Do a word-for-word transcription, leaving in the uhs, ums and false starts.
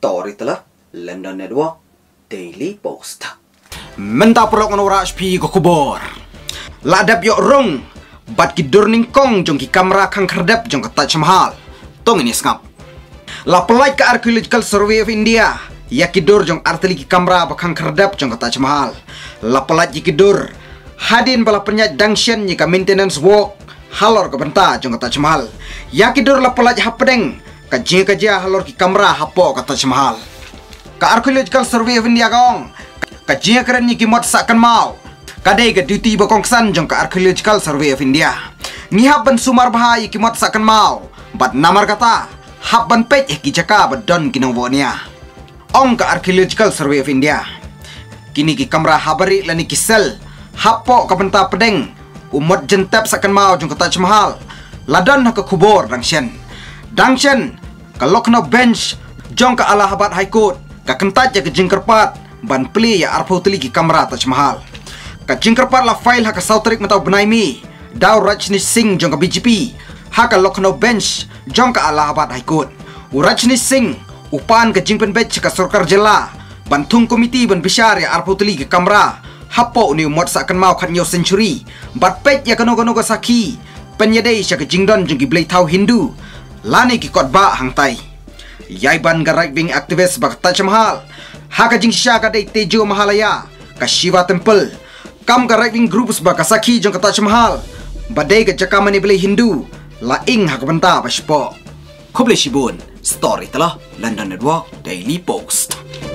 Story telah London Network Daily Post. Menta perok nora H P ko kubor. Ladap yok rong. Bat ki durning kong jong ki kamera kang kerdap jong ka Taj Mahal. Tong ini skap. La pelai ka Archaeological Survey of India. Ya ki dur jong arteli ki kamera ba kang kerdap jong ka Taj Mahal. La pelai ki dur. Hadin bala penyat dangshen ni ka maintenance work. Halor ka benta jong ka Taj Mahal. Ya ki dur la pelai hapdeng. Ka jing ka jia halor ki kamera hapo ka Taj Mahal. Ka Archaeological Survey of India gong. Ka jing keren ni ki mot sakan mau. Kadai ka duty ba kongsan jong ka Archaeological Survey of India. Ni habban sumar bahai ki mot sakan mau. Bat namar kata habban pej ki jaka ba don ki nong nia. Ong ka Archaeological Survey of India. Kini ki kamera habari lani ki sel. Hapo ka benta pedeng. Umot jentep sakan mau jong ka Taj Mahal. Ladon ka kubor dangshen. Dangshen ka Lucknow bench jong ka Allahabad High Court. Ka kentat ya ke jingkerpat ban pli ya arpo teli ki kamera Taj Mahal. Ka jingkerpat la file ha ka Sautrik matau benaimi. Daw Rajneesh Singh jong ka B J P. Ha ka Lucknow bench jong ka Allahabad High Court. U Rajneesh Singh upan ka jingpen bench ka Sarkar Jilla. Bantung komiti ban bishar ya arpo teli ki kamera. Hapo ni umot sakan mau khat nyo century. Bat pet ya kano-kano ka saki. Penyedai sya ka jingdon jong ki blai tau Hindu. Lani ki kotba hangtai. Yaiban ga right wing activist bak Taj Mahal. Haka jing sya ka dai Tejo Mahalaya. Ka Shiva Temple. Kam ka right wing groups bak Saki jong ka Taj Mahal. Badai ka jakamani blai Hindu. Laing haka benta pa sipo. Kublai shibun. Story telah London Network Daily Post.